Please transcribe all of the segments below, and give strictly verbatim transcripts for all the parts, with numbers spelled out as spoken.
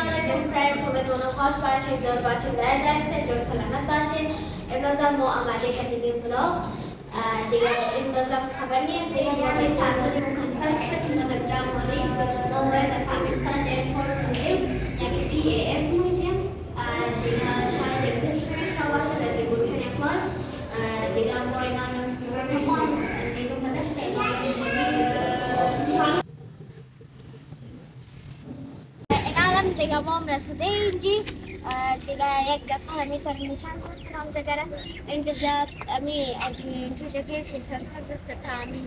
Assalamualaikum friends, امیدوارم خوش باشید، دور باشید، در دست جور سلامت باشید. امروز ما آماده کردیم بلاگ دیگه. امروز خبر نیست که ما تعرض میکنیم شدیم در جمهوری نومبر پاکستان ایرفورس موزیم یعنی پی ای اف موزیم دیگه. شاید بیست شو باشه در این گوشه نفر دیگه. ما اینا تمام از این رو بداشته دیگه ما هم رسیده اینجی دیگه. یک دفعه همی طرف نشان کنم جگره اینجا زیاد امی از اینجا جگه شی سب سب ستا امین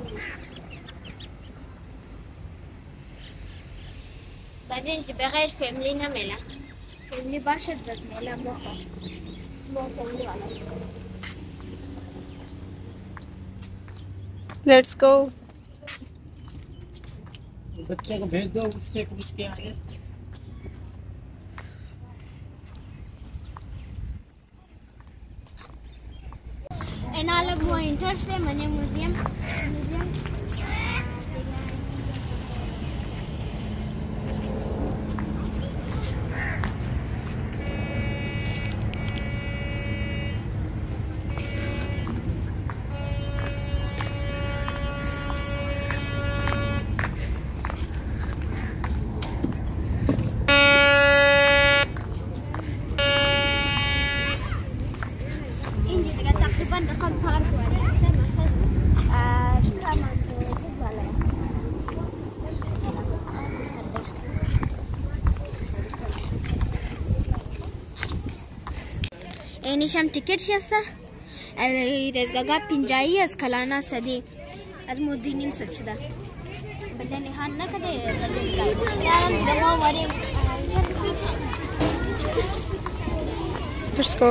بعد اینجا بغیر فیملی نمیله. فیملی باشد بس میله ما ما فیملی والا. Let's go. बच्चे को भेज दो, उससे पूछ के आए. En alle mooie interste, meneer museum. Museum. رقم پارک والا است مثلا کمان چیز والا اینیش هم تیکت هسته. رزگاگا پنجایی از کلانا صدی از مدی نیم ست شده بده نهان نکده بده دما واریم. Let's go.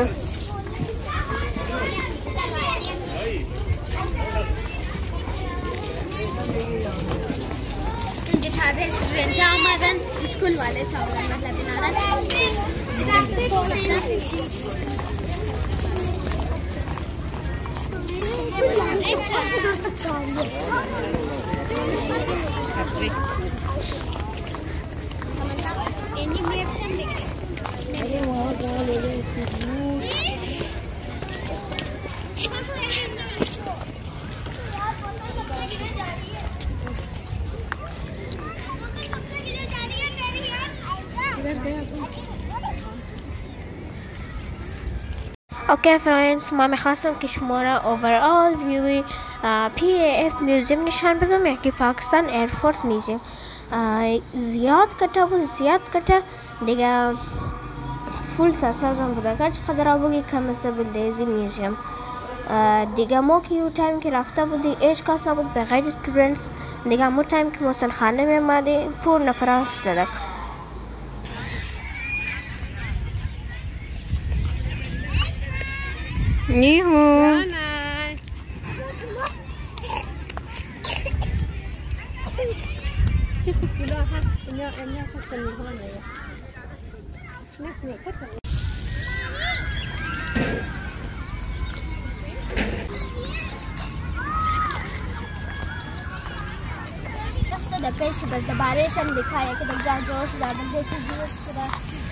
اینجا تازه استودنت ها آمدن اسکول والے شاورن مطلب اینی میپشن دیگه. اوکی فرندز، ما میخواستم که شما را اوورال ویوی پی ای اف میوزیم نشان بدم یکی پاکستان ایرفورس میوزیم. زیاد کتا بود زیاد کتا دیگه فول سرسازم بوده که چقدر آبوگی کم است بلدیزی میوزیم دیگه. ما که یو تایم که رفته بودی ایچ کس نبود بغیر استودنتس دیگه. مو تایم که مسل خانه میمدی پور نفراش دادک. Nihu. رسته در پیش بس در بارش هم دکایه که در جا جوش دادن دیتی دیوش کده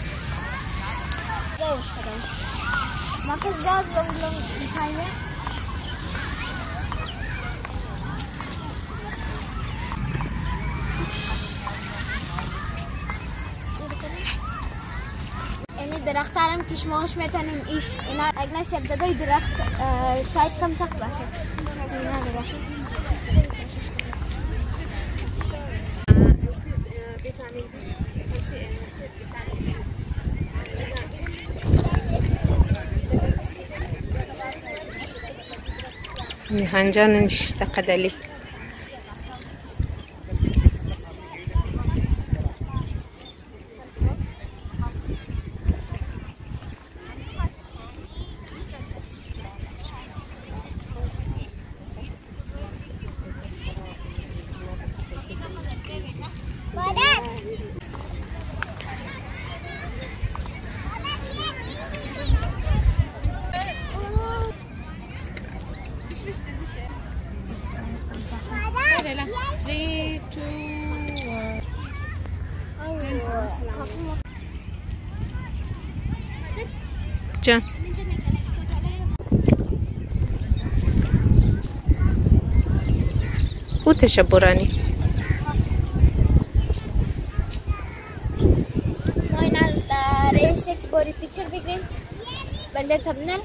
جوش کده ما که زیاد لنگ لنگ دکایه. اینی درخت هم که شما هاش میتونیم ایش اینا اگه شب دادای درخت شاید کم سخت باشه اینا درخت Nihanjan اشتقد لي. three, two, one. جان وتشبراني final race की पूरी पिक्चर दिख रही बंदे थंबनेल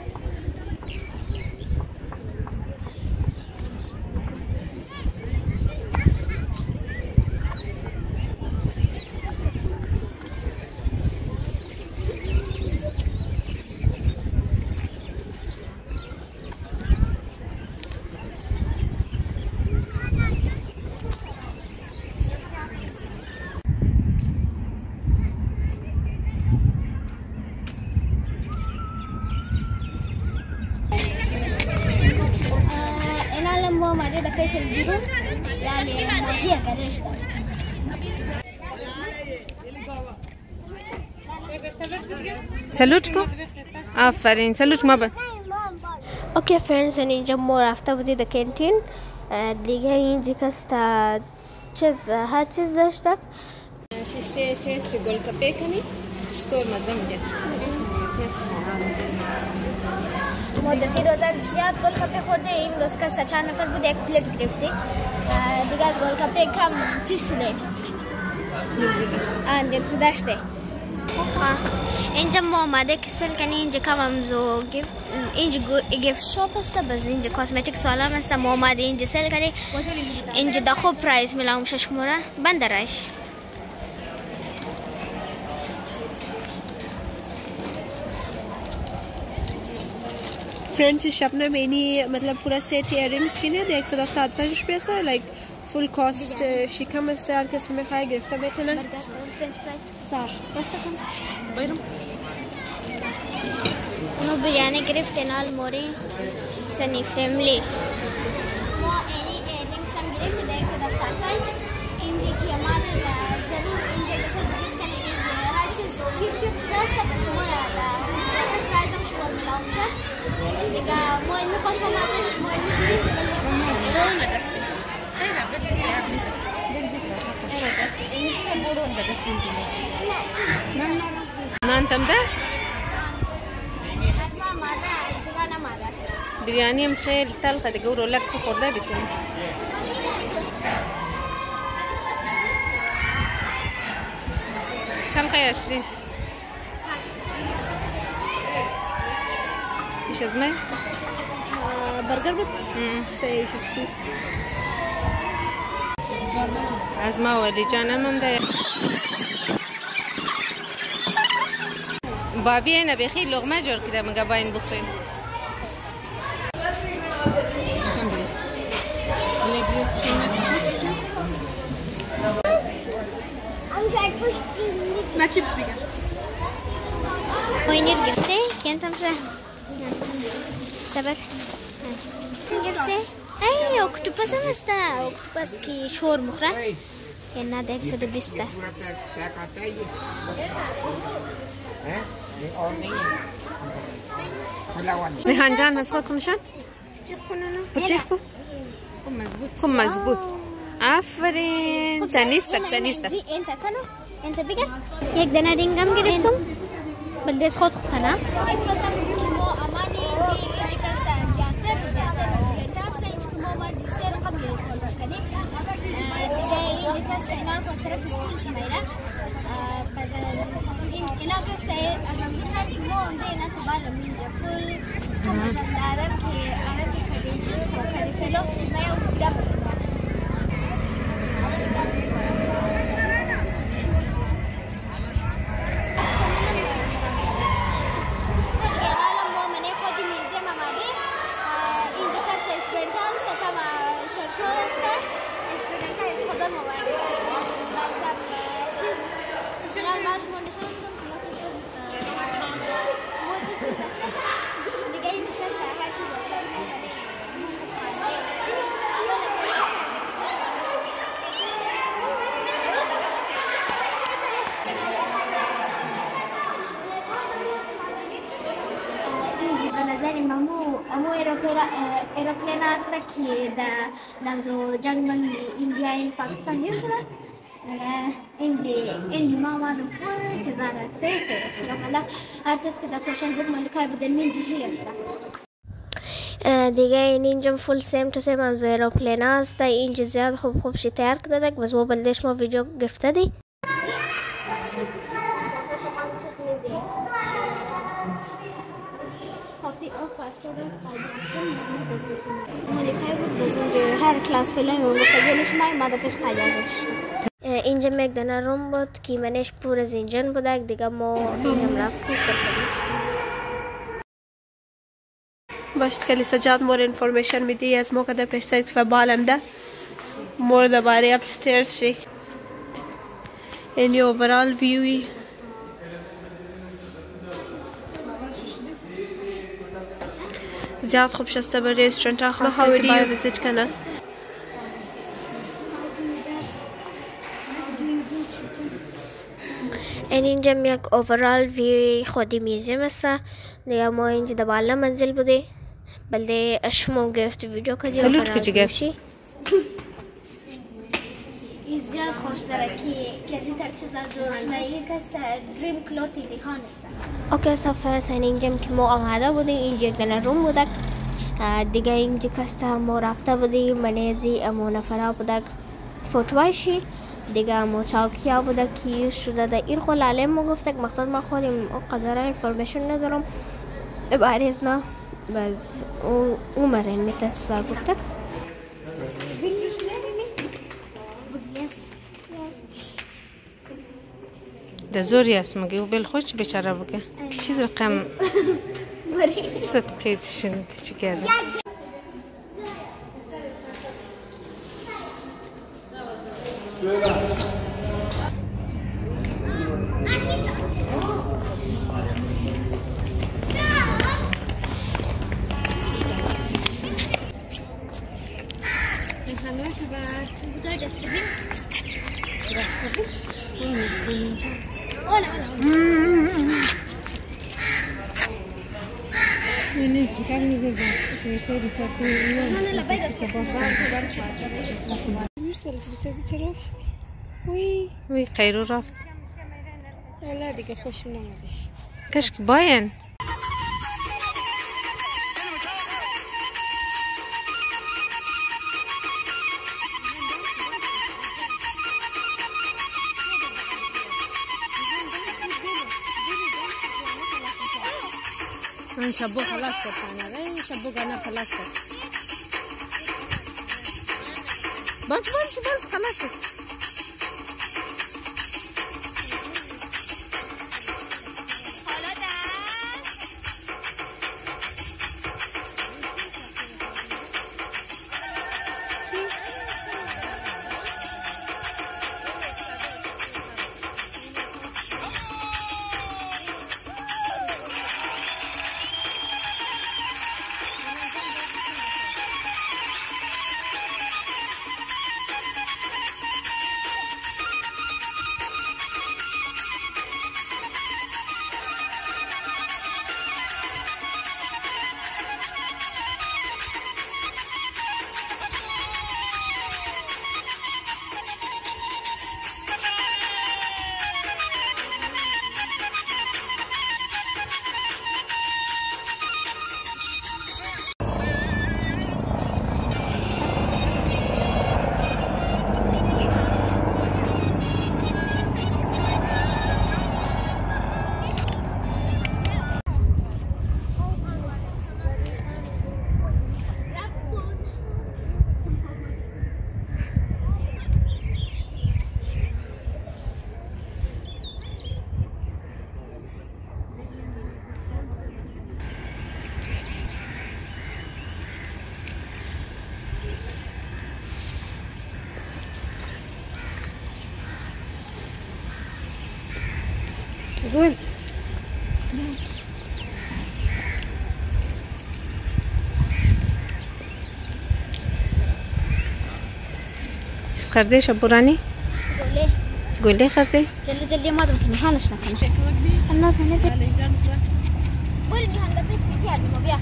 هو معدي دكيشن زيرو يعني مواضيع كرشتة سلوچ کو آفرین سلوچ ما به اوكي فريندز يعني جمهور رفته بودی در کانتین دیگه اینجا کستا چیز هر چیز داشتک ششته تست گلکپه کنی شطور مزه میده مدتی روزا زیاد گلکپه خورده این روز کستا چند نفر بود یک پلیت گرفته دیگه از گلکپه کم چی شده آن دیگه داشته اینجا ما آماده کسل کنی اینجا کم همزو اینجا گیفت شاپ هسته بس اینجا کاسمتیکس والا هسته ما آماده اینجا سل کنی اینجا دا خوب پرایز میلاهم ششموره بند رایش फ्रेंड्स शबनम एनी मतलब पूरा सेट इयरिंग्स की नहीं देख सकते हो ताज पे पैसा लाइक फुल कॉस्ट शिका में से आर किस्म में खाए गिफ्ट बेटे ना सार बस तक बैरम उन्हों बिरयानी गिफ्ट नाल मोरी सनी फैमिली मो एनी इयरिंग्स हम गिफ्ट देख सकते हो ताज इंजी की हमारे जरूर इंजी के साथ विजिट करने के लिए हर चीज गिफ्ट गिफ्ट सब शुमार आता प्राइस हम शुमार मिलाऊं सर دیگه ما این میخواست با مدن ما این نانتم ده بریانی هم خیلی تلخه دیگه و رولک تو خورده بیتونی کم خیلی عشرین ايش اسمه؟ برجر بت سي ايش اسمه؟ ازما ولي جانا ممدا بابي انا بخي لغمه جور كده مقابين بخرين ما تشيبس بيجا وين رجعتي؟ كنت أمشي صبر گرفته ای اکتوپس هم هسته اکتوپس که شور مخوره یه نده یک صد و بیسته نهان جان مسخوط خمشان بچه خو خم مزبوط آفرین تنیستک تنیستک انت کنو انت بگر یک دنه رینگم گرفتم بلدیس خود خوتنا امانی جی ایکستا زیادتر زیادتر رستورانت هست اینج که ما باید سه رقم می‌خوریم کنیم دیگه اینجا کسته اینا رو از طرف اسکول چمیره پس اینا کسته از همونجا که ما اونده اینا تو بالم اینجا فول مثلا عرب که عرب که خیلی چیز خود خیلی فلوس اینا یا اون دیگه بزن ایروپلان هست که در نمزو جنگ من ایندیا این پاکستان نیست أنا عندي عندي ماما فول شزارة سيسة في جمالة أرتس كده سوشيال بوك ملكها بدل من جهة يسرا دیگه این اینجا فول سیم تو سیم هم زیرو پلین هست. اینجا زیاد خوب خوب شی تیار کرده بس با بلدش ما ویدیو گرفته دی. هر کلاس فیلم رو بکنیش مای ماده پیش پایازه شد. اینجا یک دانه روم بود که منش پور زنجان بوده دیگه ما اینم رفتی سرکدیم. باش تكلي سجاد مور انفورميشن مدي از موقع ده بيشترك في بالم ده مور ده باري upstairs شي اني overall view زياد خوب شسته بر ريستورانت ها خاصه که باید ویزیت کنه. این اینجا یک overall view خودی میزیم است. دیگه ما اینجا در بالا منزل بوده بلده اشمو گفت ویدیو کردیم. سلوت کجی گفتی؟ این زیاد خوش داره که کسی تر چیزا جورش نهیه کسته دریم کلوتی دیخان است. اوکی سفر سین اینجا که ما آمده بودیم اینجا یک دنه روم بوده دیگه اینجا کسته ما رفته بودیم منیزی امو نفره بوده فوتوایشی دیگه مو چاوکی ها بوده که یوز شده ده ایر خو لالیم مو گفته که مقصد ما خودیم قدره انفورمیشن ندارم باری از نه بس او مرین میتت سا گفته ده زوری است مگه و بل خوش بیچاره بگه چیز رقم صدقیت شنید چی کرده وی وی خیرو رفت ولی دیگه خوشم نمیادش کشک باین من شبو خلاص کرد انا شبو انا خلاص کرد باش باش باش خلاص قول چیز خرده شب برانی؟ گوله گوله خرده؟ جلدی جلدی ما دم کنی هانش نکنه انا کنه بوری هم ده بس بسیار ما بیا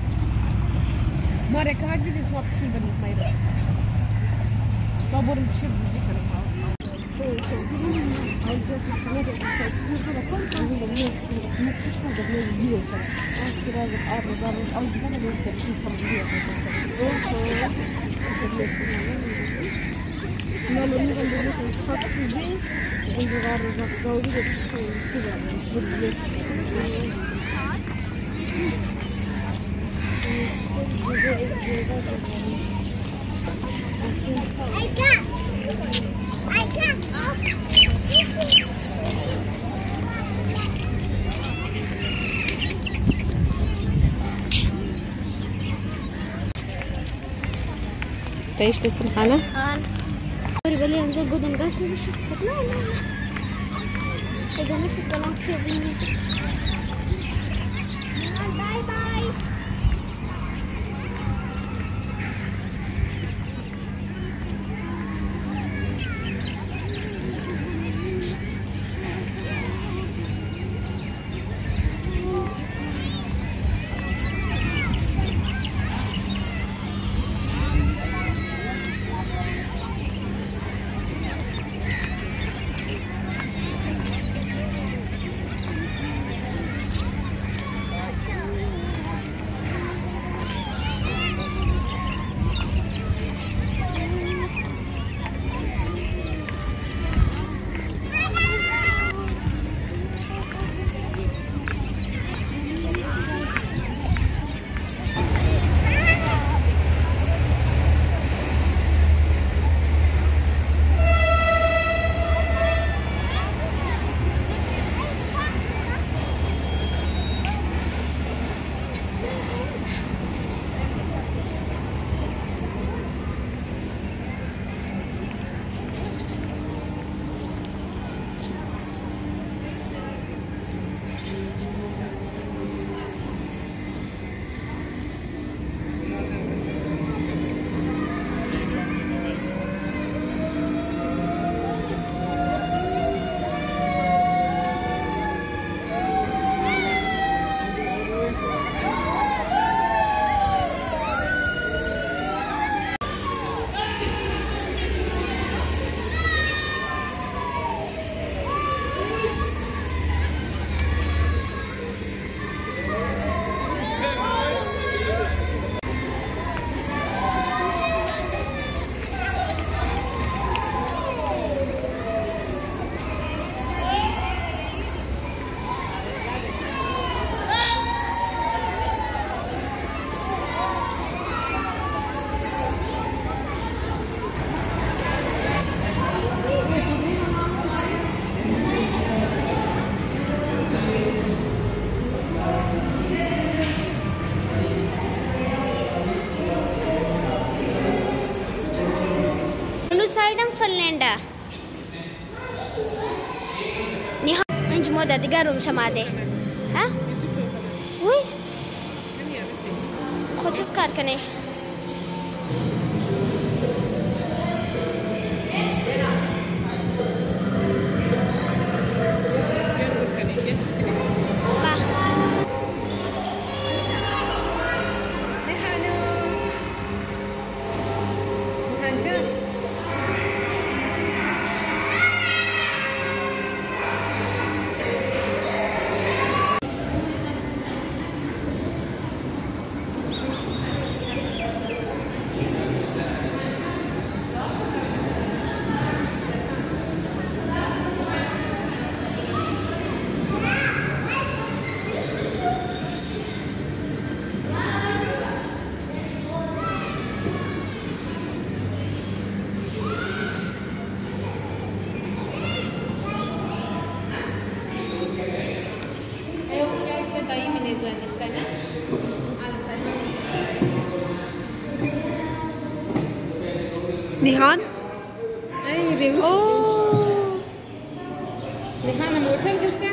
ما ركبت بدي سواق تشيل بنت ما يرد ما بورن بشيل بدي كلام تعيش تسمحنا؟ آن بربلي أنزل قدام قاشي مش شفتك لا لا إذا مسك كلام كذي مسك باي باي مودا تقارب شماده ها وي خود چیز کار کنه نهاد اي بيوش اوه نهاد موتل قشطه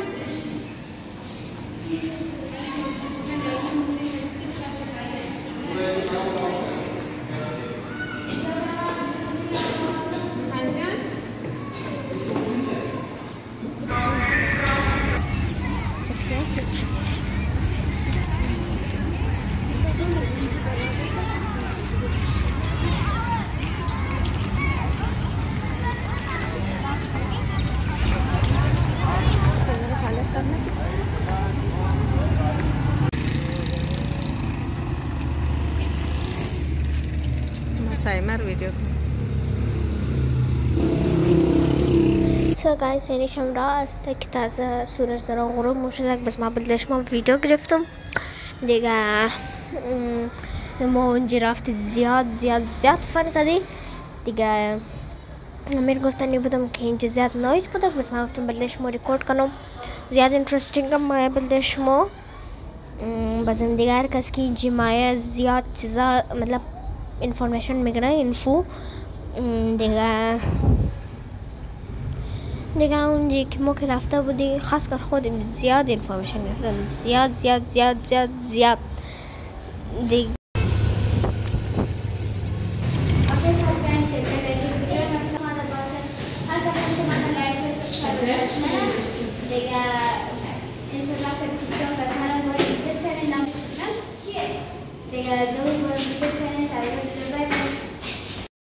سایمر ویدیو. سو گایز یعنی شمرا است که تازه سورج در غروب میشد، بس ما بلدش ما ویدیو گرفتم دیگه. ما اونجا رفت زیاد زیاد زیاد فرق دی دیگه. امیر گفتنی بودم که اینجا زیاد نایس بوده، بس ما گفتم بلدش ما ریکورد کنم. زیاد انترستینگ هم مایه بلدش ما بازم دیگه هر کس که اینجا مایه زیاد چیزا مطلب انفورمیشن میگیره اینفو دیگه. دیگه اونجا که ما که رفته بودی خاص کر خودم زیاد انفورمیشن گرفتم، زیاد زیاد زیاد زیاد زیاد دیگه. دیگه ضرور باید ویزیت